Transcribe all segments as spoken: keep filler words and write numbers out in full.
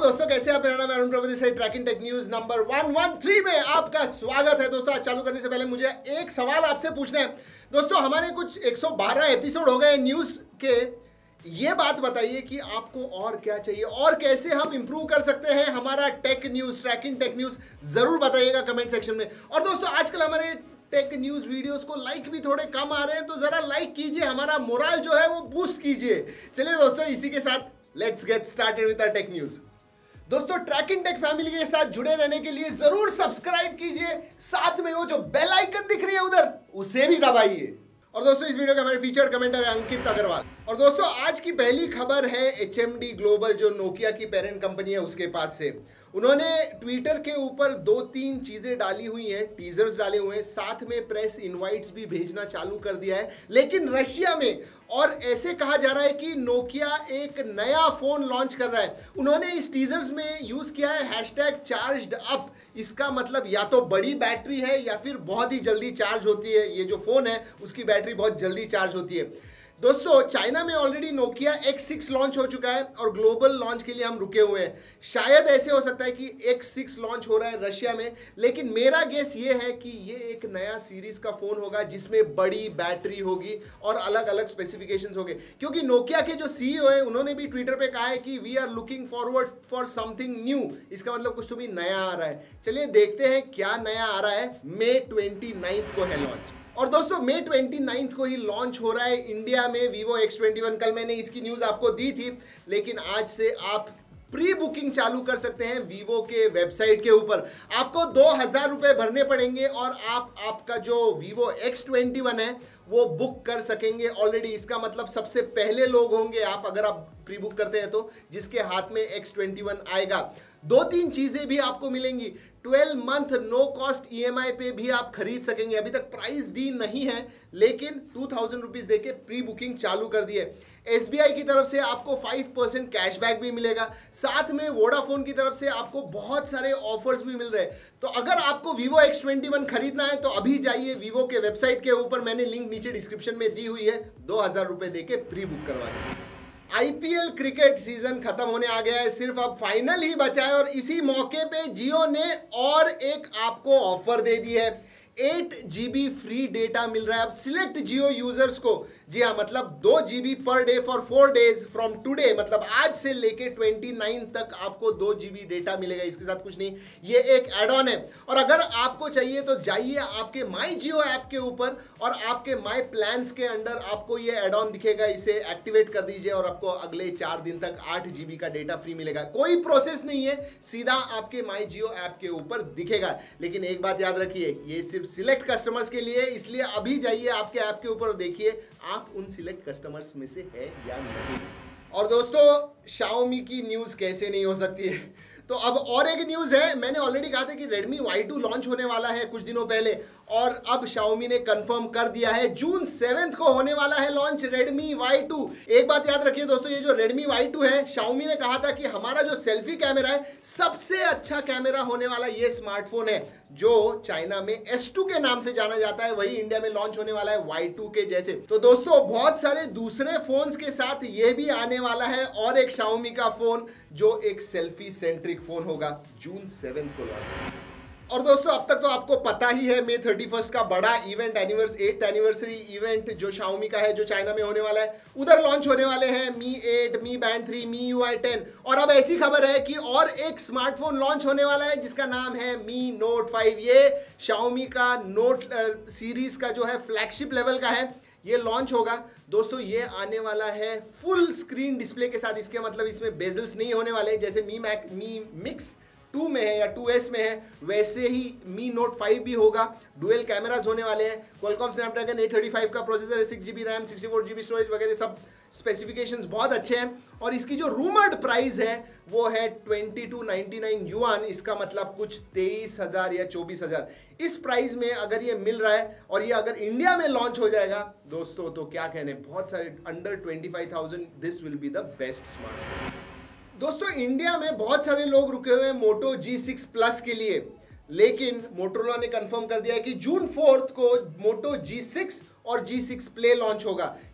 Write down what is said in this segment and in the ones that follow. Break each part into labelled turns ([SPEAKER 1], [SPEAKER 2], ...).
[SPEAKER 1] दोस्तों, कैसे आप? मेरा नाम है अरुण प्रभु से ट्रैकिंग टेक न्यूज नंबर एक सौ तेरह में आपका स्वागत है। दोस्तों, आज चालू करने से पहले मुझे एक सवाल आपसे पूछना है। दोस्तों, हमारे कुछ एक सौ बारह एपिसोड हो गए न्यूज के। ये बात बताइए कि आपको और क्या चाहिए और कैसे हम इंप्रूव कर सकते हैं हमारा tech news, tracking tech news. जरूर बताइएगा कमेंट सेक्शन में। और दोस्तों, आजकल हमारे टेक न्यूज वीडियोस को लाइक भी थोड़े कम आ रहे हैं, तो जरा लाइक कीजिए, हमारा मोरल जो है वो बूस्ट कीजिए। चलिए दोस्तों, इसी के साथ let's get started with the tech news. दोस्तों, ट्रैकिंग टेक फैमिली के साथ जुड़े रहने के लिए जरूर सब्सक्राइब कीजिए, साथ में वो जो बेल आइकन दिख रही है उधर, उसे भी दबाइए। और दोस्तों, इस वीडियो के हमारे फीचर्ड कमेंटर है अंकित अग्रवाल। और दोस्तों, आज की पहली खबर है एच एम डी ग्लोबल, जो नोकिया की पेरेंट कंपनी है, उसके पास से। उन्होंने ट्विटर के ऊपर दो तीन चीजें डाली हुई हैं, टीजर्स डाले हुए हैं, साथ में प्रेस इनवाइट्स भी भेजना चालू कर दिया है, लेकिन रशिया में। और ऐसे कहा जा रहा है कि नोकिया एक नया फोन लॉन्च कर रहा है। उन्होंने इस टीजर्स में यूज किया है हैशटैग चार्ज्ड अप। इसका मतलब या तो बड़ी बैटरी है या फिर बहुत ही जल्दी चार्ज होती है। ये जो फोन है उसकी बैटरी बहुत जल्दी चार्ज होती है। दोस्तों, चाइना में already Nokia X six launch हो चुका है और ग्लोबल लॉन्च के लिए हम रुके हुए हैं। शायद ऐसे हो सकता है कि एक्स सिक्स लॉन्च हो रहा है रशिया में, लेकिन मेरा गेस ये है कि ये एक नया सीरीज का फोन होगा जिसमें बड़ी बैटरी होगी और अलग अलग स्पेसिफिकेशंस होंगे। क्योंकि नोकिया के जो सीईओ है, उन्होंने भी ट्विटर पे कहा है कि we are looking forward for something new. इसका मतलब कुछ तो भी नया आ रहा है। चलिए देखते हैं क्या नया आ रहा है। मई ट्वेंटी नाइन्थ को है लॉन्च। और दोस्तों, मई ट्वेंटी नाइन्थ को ही लॉन्च हो रहा है इंडिया में वीवो एक्स ट्वेंटी वन। कल मैंने इसकी न्यूज़ आपको दी थी, लेकिन आज से आप प्री बुकिंग चालू कर सकते हैं वीवो के वेबसाइट के ऊपर। आपको दो हज़ार रुपये भरने पड़ेंगे और आप आपका जो वीवो एक्स ट्वेंटी वन है वो बुक कर सकेंगे ऑलरेडी। इसका मतलब सबसे पहले लोग होंगे आप, अगर आप प्री बुक करते हैं तो, जिसके हाथ में एक्स ट्वेंटी वन आएगा। दो तीन चीजें भी आपको मिलेंगी। Twelve month no cost E M I पे भी आप खरीद सकेंगे। अभी तक प्राइस दी नहीं है, लेकिन टू थाउजेंड रुपीज देके प्री बुकिंग चालू कर दी है। एस बी आई की तरफ से आपको फाइव परसेंट कैशबैक भी मिलेगा। साथ में वोडाफोन की तरफ से आपको बहुत सारे ऑफर्स भी मिल रहे हैं। तो अगर आपको वीवो एक्स ट्वेंटी वन खरीदना है तो अभी जाइए वीवो के वेबसाइट के ऊपर, मैंने लिंक नीचे डिस्क्रिप्शन में दी हुई है। दो हजार रुपए देके प्री बुक करवा दें। I P L cricket season खत्म होने आ गया है, सिर्फ अब फाइनल ही बचा है। और इसी मौके पे जियो ने और एक आपको ऑफर दे दी है। Eight G B free data मिल रहा है अब सिलेक्ट जियो यूजर्स को। जी हाँ, मतलब दो जी बी पर day for four days from today, मतलब आज से लेके ट्वेंटी नाइन तक आपको दो जी बी डेटा मिलेगा। इसके साथ कुछ नहीं, ये एक एड ऑन है। और अगर आपको चाहिए तो जाइए आपके माई जियो ऐप के ऊपर और आपके माई प्लान्स के अंडर आपको ये एड ऑन दिखेगा। इसे एक्टिवेट कर दीजिए और आपको अगले चार दिन तक आठ जी बी का डेटा फ्री मिलेगा। कोई प्रोसेस नहीं है, सीधा आपके माई जियो ऐप के ऊपर दिखेगा। लेकिन एक बात याद रखिए, ये सिर्फ सिलेक्ट कस्टमर्स के लिए, इसलिए अभी जाइए आपके ऐप के ऊपर और देखिए आप उन सिलेक्ट कस्टमर्स में से है या नहीं। और दोस्तों, Xiaomi की न्यूज कैसे नहीं हो सकती है। तो अब और एक न्यूज है। मैंने ऑलरेडी कहा था कि Redmi वाई टू लॉन्च होने वाला है कुछ दिनों पहले, और अब Xiaomi ने कंफर्म कर दिया है जून सेवेंथ को होने वाला है लॉन्च Redmi वाई टू। एक बात याद रखिए दोस्तों, ये जो Redmi वाई टू है, Xiaomi ने कहा था कि हमारा जो सेल्फी कैमरा है सबसे अच्छा कैमरा होने वाला ये स्मार्टफोन है, जो चाइना में एस टू के नाम से जाना जाता है। वही इंडिया में लॉन्च होने वाला है वाई टू के जैसे। तो दोस्तों, बहुत सारे दूसरे फोन्स के साथ ये भी आने वाला है और एक Xiaomi का फोन जो एक सेल्फी सेंट्रिक फोन होगा, जून सेवेंथ को लॉन्च। और दोस्तों, अब तक तो आपको पता ही है मई थर्टी फर्स्ट का बड़ा event, anniversary eight anniversary event जो Xiaomi का है, जो चाइना में होने वाला है। उधर लॉन्च होने वाले हैं Mi eight, Mi band three, Mi U I ten. और अब ऐसी खबर है कि और एक स्मार्टफोन लॉन्च होने वाला है जिसका नाम है मी नोट फाइव। ये Xiaomi का नोट सीरीज का जो है फ्लैगशिप लेवल का है, ये लॉन्च होगा। दोस्तों, ये आने वाला है फुल स्क्रीन डिस्प्ले के साथ। इसके मतलब इसमें बेजल्स नहीं होने वाले, जैसे Mi max Mi mix two में है या टू एस में है, वैसे ही मी नोट फाइव भी होगा। डुअल कैमरास होने वाले हैं। Qualcomm Snapdragon eight thirty five का प्रोसेसर है, six G B RAM, sixty four G B storage वगैरह सब स्पेसिफिकेशंस बहुत अच्छे हैं। और इसकी जो रूमर्ड प्राइस है वो है twenty two ninety nine yuan. इसका मतलब कुछ तेईस हजार या चौबीस हजार। इस प्राइस में अगर ये मिल रहा है और ये अगर इंडिया में लॉन्च हो जाएगा दोस्तों, तो क्या कहने, बहुत सारे under twenty five thousand, this will be the best smartphone. दोस्तों, इंडिया में बहुत सारे लोग रुके हुए हैं मोटो जी सिक्स प्लस के लिए, लेकिन मोटोरोला ने कंफर्म कर दिया है कि जून फोर्थ को मोटो जी सिक्स और जी सिक्स प्ले लॉन्च होगा।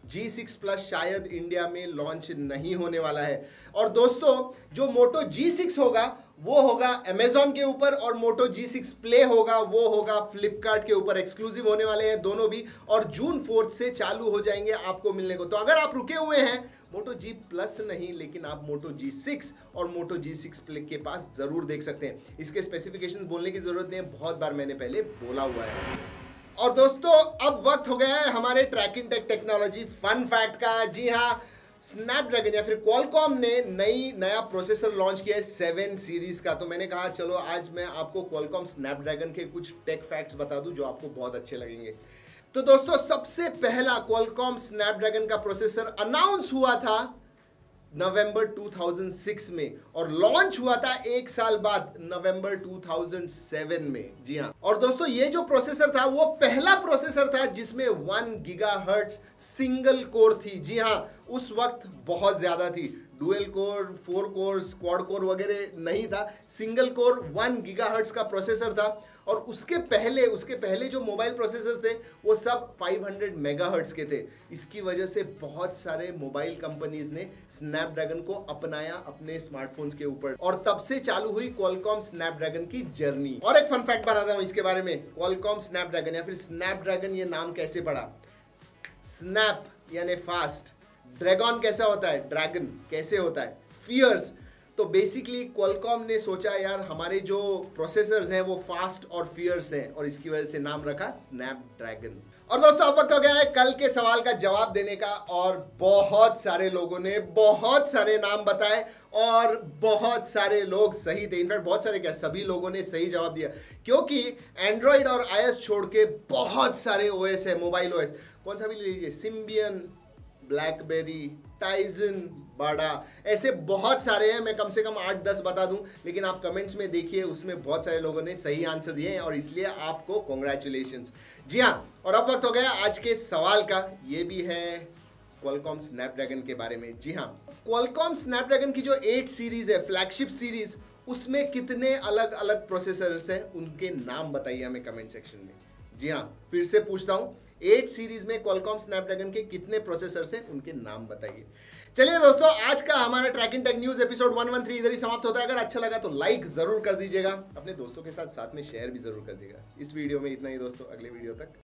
[SPEAKER 1] जी सिक्स प्लस शायद इंडिया में लॉन्च नहीं होने वाला है। और दोस्तों जो मोटो जी सिक्स होगा वो होगा अमेजॉन के ऊपर, और मोटो जी सिक्स प्ले होगा वो होगा फ्लिपकार्ट के ऊपर। एक्सक्लूसिव होने वाले हैं दोनों भी, और जून फोर्थ से चालू हो जाएंगे आपको मिलने को। तो अगर आप रुके हुए हैं मोटो जी प्लस नहीं, लेकिन आप मोटो जी सिक्स और मोटो जी सिक्स प्ले के पास जरूर देख सकते हैं। इसके स्पेसिफिकेशंस बोलने की जरूरत नहीं है, बहुत बार मैंने पहले बोला हुआ है। और दोस्तों अब वक्त हो गया है हमारे tracking tech technology fun fact का। जी हाँ, स्नैपड्रैगन या फिर क्वालकॉम ने नई नया प्रोसेसर लॉन्च किया है सेवन सीरीज का। तो मैंने कहा चलो आज मैं आपको क्वालकॉम स्नैपड्रैगन के कुछ टेक फैक्ट्स बता दूं जो आपको बहुत अच्छे लगेंगे। तो दोस्तों सबसे पहला क्वालकॉम स्नैपड्रैगन का प्रोसेसर अनाउंस हुआ था नवंबर टू थाउजेंड सिक्स में, और लॉन्च हुआ था एक साल बाद नवंबर टू थाउजेंड सेवन में। जी हाँ, और दोस्तों ये जो प्रोसेसर था वो पहला प्रोसेसर था जिसमें वन गीगाहर्ट्ज सिंगल कोर थी। जी हाँ, उस वक्त बहुत ज्यादा थी, dual core, four core, quad core वगैरह नहीं था, सिंगल कोर वन गीगाहर्ट्ज का प्रोसेसर था। और उसके पहले उसके पहले जो मोबाइल प्रोसेसर थे वो सब फाइव हंड्रेड मेगाहर्ट्ज के थे। इसकी वजह से बहुत सारे मोबाइल कंपनीज ने स्नैपड्रैगन को अपनाया अपने स्मार्टफोन्स के ऊपर, और तब से चालू हुई क्वालकॉम स्नैपड्रैगन की जर्नी। और एक फन फैक्ट बताता हूं इसके बारे में, क्वालकॉम स्नैपड्रैगन या फिर स्नैपड्रैगन ये नाम कैसे पड़ा। स्नैप यानी फास्ट, ड्रैगन कैसा होता है, ड्रैगन कैसे होता है, फियर्स। तो बेसिकली क्वालकॉम ने सोचा यार हमारे जो प्रोसेसर्स हैं वो फास्ट और फियर्स हैं, और इसकी वजह से नाम रखा स्नैपड्रैगन। और दोस्तों अब वक्त हो गया है कल के सवाल का जवाब देने का, और बहुत सारे लोगों ने बहुत सारे नाम बताए और बहुत सारे लोग सही थे। इनफैक्ट बहुत सारे क्या, सभी लोगों ने सही जवाब दिया, क्योंकि एंड्रॉइड और आईओएस छोड़ के बहुत सारे ओएस है, मोबाइल ओएस। कौन सा भी ले लीजिए, सिम्बियन, ब्लैकबेरी, टाइजन, बाडा, ऐसे बहुत सारे हैं। मैं कम से कम आठ दस बता दूं, लेकिन आप कमेंट्स में देखिए उसमें बहुत सारे लोगों ने सही आंसर दिए हैं, और इसलिए आपको कॉन्ग्रेचुलेशंस। जी हाँ, और अब वक्त हो गया आज के सवाल का, ये भी है क्वालकॉम स्नैपड्रैगन के बारे में। जी हाँ, क्वालकॉम स्नैपड्रैगन की जो एट सीरीज है, फ्लैगशिप सीरीज, उसमें कितने अलग अलग प्रोसेसर्स हैं, उनके नाम बताइए हमें कमेंट सेक्शन में। जी हाँ, फिर से पूछता हूं, एट सीरीज में क्वालकॉम स्नैपड्रैगन के कितने प्रोसेसर्स हैं, उनके नाम बताइए। चलिए दोस्तों, आज का हमारा tracking tech news episode one one three इधर ही समाप्त होता है। अगर अच्छा लगा तो लाइक जरूर कर दीजिएगा, अपने दोस्तों के साथ साथ में शेयर भी जरूर कर दीजिएगा। इस वीडियो में इतना ही दोस्तों, अगले वीडियो तक